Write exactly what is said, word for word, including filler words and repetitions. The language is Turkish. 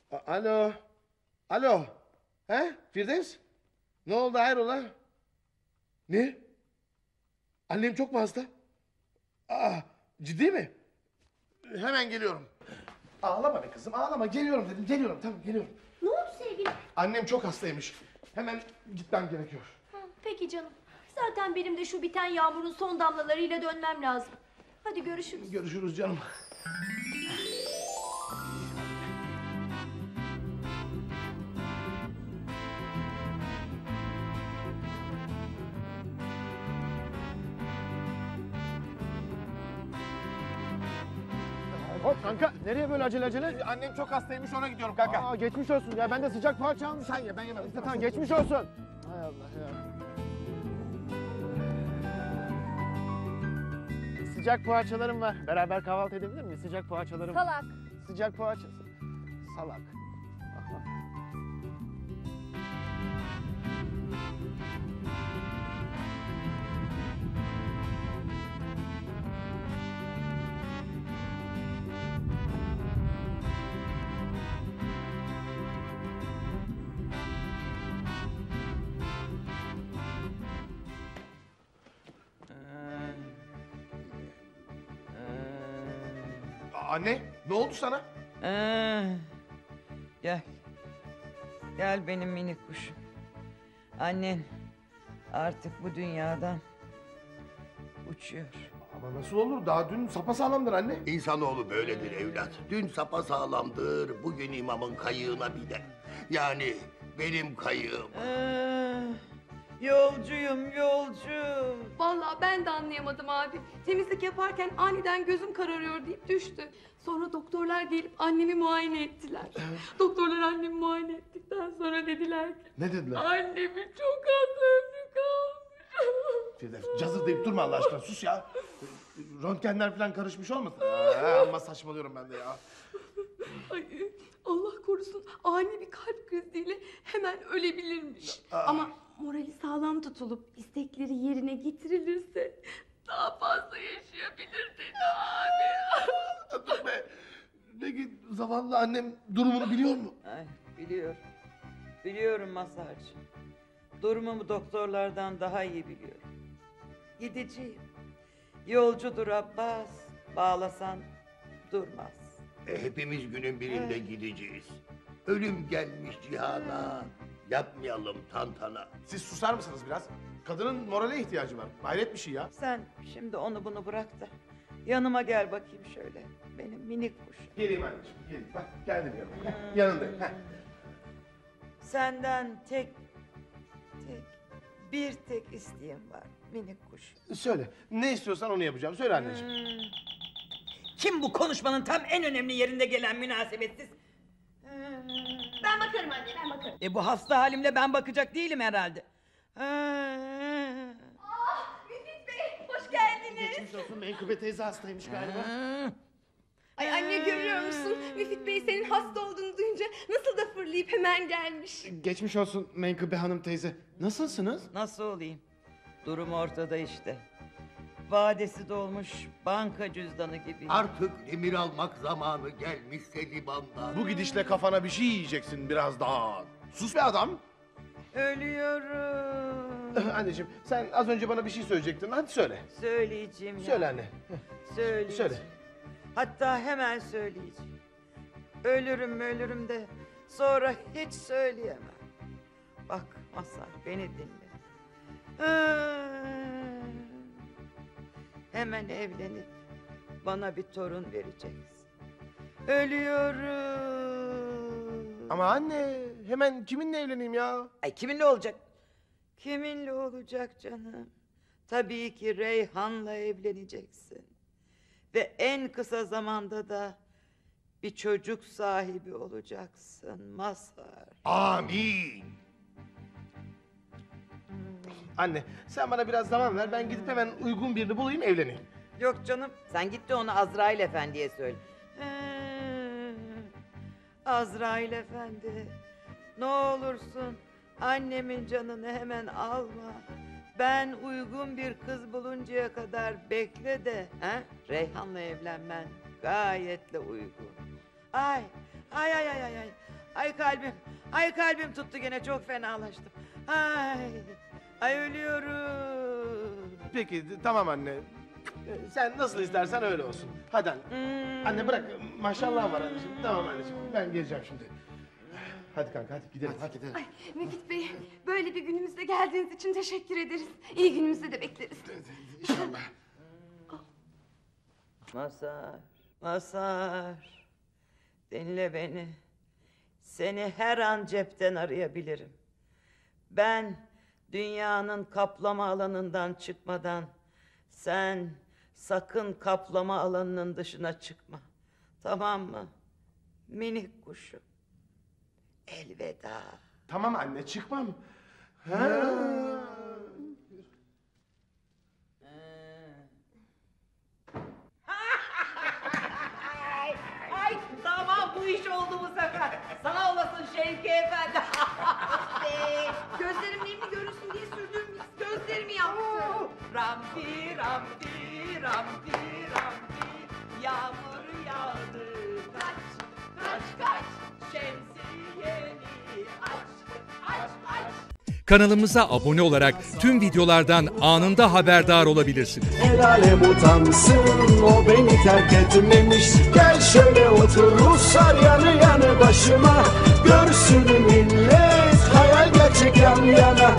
A- Alo. Alo. He? Firdevs? Ne oldu hayrola? Ne? Annem çok mu hasta? Aa, ciddi mi? Hemen geliyorum. Ağlama be kızım, ağlama. Geliyorum dedim, geliyorum. Tamam, geliyorum. Ne oldu sevgilim? Annem çok hastaymış. Hemen gitmem gerekiyor. Ha, peki canım. Zaten benim de şu biten yağmurun son damlalarıyla dönmem lazım. Hadi görüşürüz. Görüşürüz canım. Hop kanka, nereye böyle acele acele? Annem çok hastaymış, ona gidiyorum kanka. Aa, geçmiş olsun ya, ben de sıcak poğaça almışım. Sen ye, ben yemem. İşte tamam, geçmiş olsun. Hay Allah ya. Sıcak poğaçalarım var. Beraber kahvaltı edebilir miyiz? Sıcak poğaçalarım. Salak. Sıcak poğaçası. Salak. Aha. Anne, ne oldu sana? Ee, gel. Gel benim minik kuşum. Annen artık bu dünyadan uçuyor. Ama nasıl olur? Daha dün sapasağlamdır anne. İnsanoğlu böyledir evlat. Dün sapasağlamdır, bugün imamın kayığına biner. Yani benim kayığım. Ee, yolcuyum yolcu. Vallahi ben de anlayamadım abi. Temizlik yaparken aniden gözüm kararıyor deyip düştü. Sonra doktorlar gelip annemi muayene ettiler. Doktorlar annemi muayene ettikten sonra dediler ki... Ne dediler? Annemi çok az ömrü kalmış. Firdevs, cazır deyip durma Allah aşkına, sus ya. Röntgenler falan karışmış olmasın? Aa, amma saçmalıyorum ben de ya. Ay, Allah korusun ani bir kalp kriziyle hemen ölebilirmiş. Aa. Ama morali sağlam tutulup istekleri yerine getirilirse daha fazla yaşayabilir dedi abi. Dur be. Peki zavallı annem durumunu biliyor mu? Ay, biliyorum. Biliyorum Mazhar'cığım. Durumumu doktorlardan daha iyi biliyorum. Gideceğim. Yolcudur Abbas. Bağlasan durmaz. E, hepimiz günün birinde gideceğiz. Ölüm gelmiş cihana. Yapmayalım tantana. Siz susar mısınız biraz? Kadının morale ihtiyacı var. Hayret bir şey ya. Sen şimdi onu bunu bırak da yanıma gel bakayım şöyle. Benim minik kuşum. Geleyim anneciğim, geleyim. Bak geldim yanına. Heh, yanındayım. Heh. Senden tek, tek, bir tek isteğim var minik kuş. Söyle, ne istiyorsan onu yapacağım. Söyle anneciğim. Hmm. Kim bu konuşmanın tam en önemli yerinde gelen münasebetsiz? Ben bakarım anne, ben bakarım. E bu hasta halimle ben bakacak değilim herhalde. Ah, Müfit Bey, hoş geldiniz. Geçmiş olsun, Menkıbe teyze hastaymış galiba. Ay anne görüyor musun? Müfit Bey senin hasta olduğunu duyunca nasıl da fırlayıp hemen gelmiş. Geçmiş olsun Menkıbe hanım teyze. Nasılsınız? Nasıl olayım? Durum ortada işte. Vadesi dolmuş banka cüzdanı gibi. Artık emir almak zamanı gelmişse limandan. Bu gidişle kafana bir şey yiyeceksin biraz daha. Sus be adam. Ölüyorum. Anneciğim, sen az önce bana bir şey söyleyecektin. Hadi söyle. Söyleyeceğim ya. Söyle anne. Söyleyeceğim. Söyle. Hatta hemen söyleyeceğim. Ölürüm ölürüm de sonra hiç söyleyemem. Bak Mazhar beni dinle. Ee, Hemen evlenip bana bir torun vereceksin. Ölüyorum. Ama anne, hemen kiminle evleneyim ya? Ay kiminle olacak? Kiminle olacak canım? Tabii ki Reyhan'la evleneceksin. Ve en kısa zamanda da bir çocuk sahibi olacaksın Mazhar. Amin. Anne, sen bana biraz zaman ver. Ben gidip hemen uygun birini bulayım, evleneyim. Yok canım sen git de onu Azrail Efendi'ye söyle. Ee, Azrail Efendi ne olursun annemin canını hemen alma. Ben uygun bir kız buluncaya kadar bekle de he? Reyhan'la evlenmen gayetle uygun. Ay ay ay ay ay ay. kalbim. Ay kalbim tuttu gene, çok fenalaştım. Ay, ay ölüyorum. Peki tamam anne. Ee, Sen nasıl istersen öyle olsun. Hadi anne. Hmm. Anne bırak. Maşallah var anneciğim. Tamam anneciğim. Ben geleceğim şimdi. Hadi kanka hadi gidelim. Hadi, gidelim. Ay Müfit Bey, böyle bir günümüzde geldiğiniz için teşekkür ederiz. İyi günümüzde de bekleriz. İnşallah. Mazhar, Mazhar. Dinle beni. Seni her an cepten arayabilirim. Ben dünyanın kaplama alanından çıkmadan sen sakın kaplama alanının dışına çıkma. Tamam mı? Minik kuşum. Elveda. Tamam anne çıkmam. Ha. Ay, ay tamam, bu iş oldu bu sefer. Sağ olasın Şevki Efendi. Gözlerim nemli görünsün diye sürdüğüm gözlerimi yaptım. Rampi rampi rampi rampi, yağmur yağdı. Kaç kaç kaç, şemsiyeni aç aç aç. Kanalımıza abone olarak tüm videolardan anında haberdar olabilirsiniz. El alem utansın, o beni terk etmemiş. Gel şöyle otur Ruslar yanı yanı başıma. Görsün millet, hayal gerçek yan yana.